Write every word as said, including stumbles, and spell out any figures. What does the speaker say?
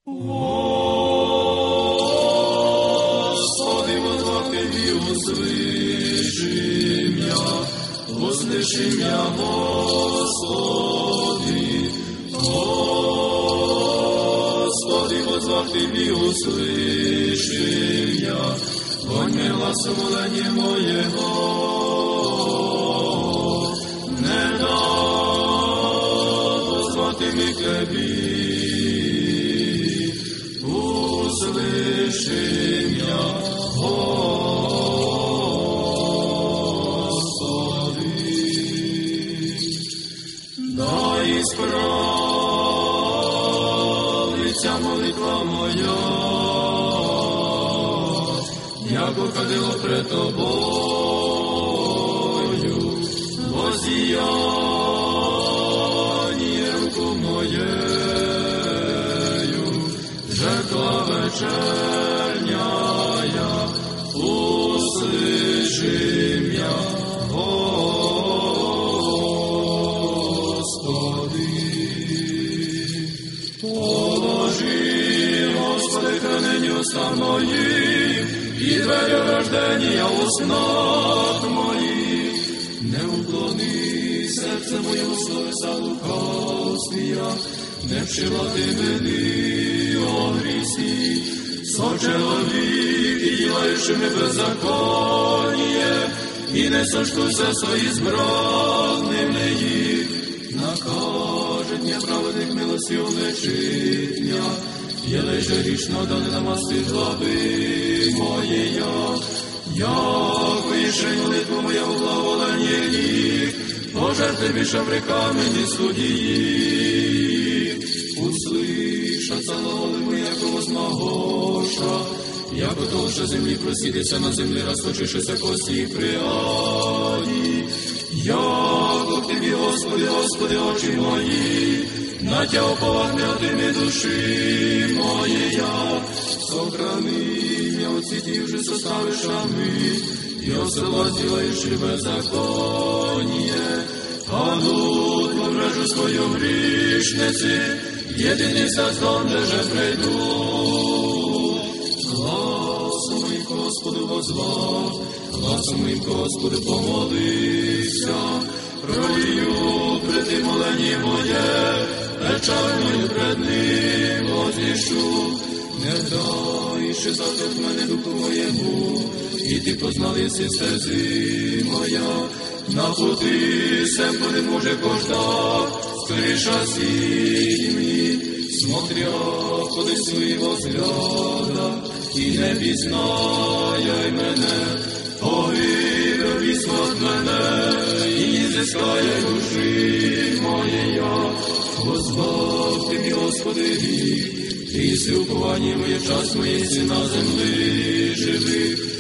Господи, возвати і услышим я, услышим я, Господи. Господи, возвати і услышим я, вонь ми гласу молення моєго, не дав возвати ми к Тебі. Услышим я, Господи, дай справиться молитва моя, яко ходило пред Тобою, возіяння руку моєю, жертва вечерняя, услышим я, Господи. Положи, Господи, хранені уста мої, і двері рождення у снах моїх. Не уклони серце моє у словеса лукавствія, не вшивати мені о грісі, со чоловік, і ділаючи ми беззаконніє, і не сошкуся свої збранними їх. Накаже дня праведних милості улечить дня, єлей же річно да не намасти глави моєя. Яко єшень молитву моя у благоволенні їх, пожерти більше в камені судії. Услышаться молитву, яко возмогоша, яко толща землі просідеться на землі, розточишися кості їх приаді. Яко к Тебі, Господи, Господи, очі мої, на Тя уповахне от ім'я душі моєя. Сохрани меня от сети уже составишами, и освободилаешь беззаконие. А тут поврежу свою грішниці, єдиний создам, де же прийду. Гласом моїм Господу возвав, гласом моїм Господу помолився, пролью пред Ним молення моє, печаль мою пред Ним возвіщу. Не дай ще завтра мене духу моєму, і Ти познав єси стези моя. На пути сем не може кожда, скоріша сім'ї, смотря ходи свого взгляда, і не пізнає мене, погибе вісно від мене, і не зискає душі моєя. Возвав Ти, Господи, Ти єси уповання моє, час моєї на землі живих.